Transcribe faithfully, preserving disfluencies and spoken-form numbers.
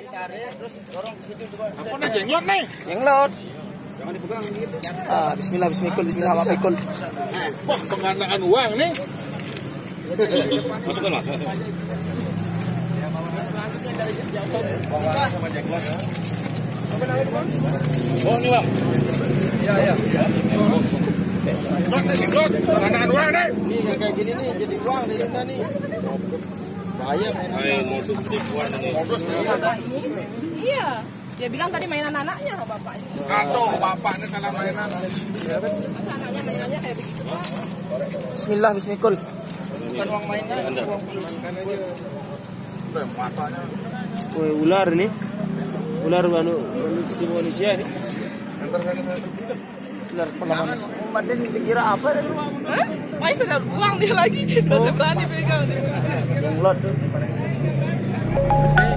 dicari terus dorong ke situ coba. Apa nih jenglot nih? Jenglot. Jangan dipegang gitu. Ah, bismillah bismillah bismillah apa ikut. Wah, penggandaan uang nih. Masukkan Mas, masuk. Bawa sama jenglot. Oh, ini Bang. Iya, iya. Jenglot nih, jenglot. Penggandaan uang nih. Nih kayak gini nih jadi uang nih Linda nih. Bahaya mainan. Ayo modus penipuan ini. Modus nih. Iya. Dia bilang tadi mainan anaknya sama bapaknya. Aduh, bapaknya salah mainan. Masa anaknya mainannya kayak begitu, Pak? Bismillah bismillah. Bukan uang mainan, uang polisi. Udah matanya. Woi, ular nih. Ular anu di Indonesia ini. Ular perlawanan. Badan dikira apa tadi? Hah? Wah, sudah uang dia lagi. Masih berani pegang. Jenglot tuh.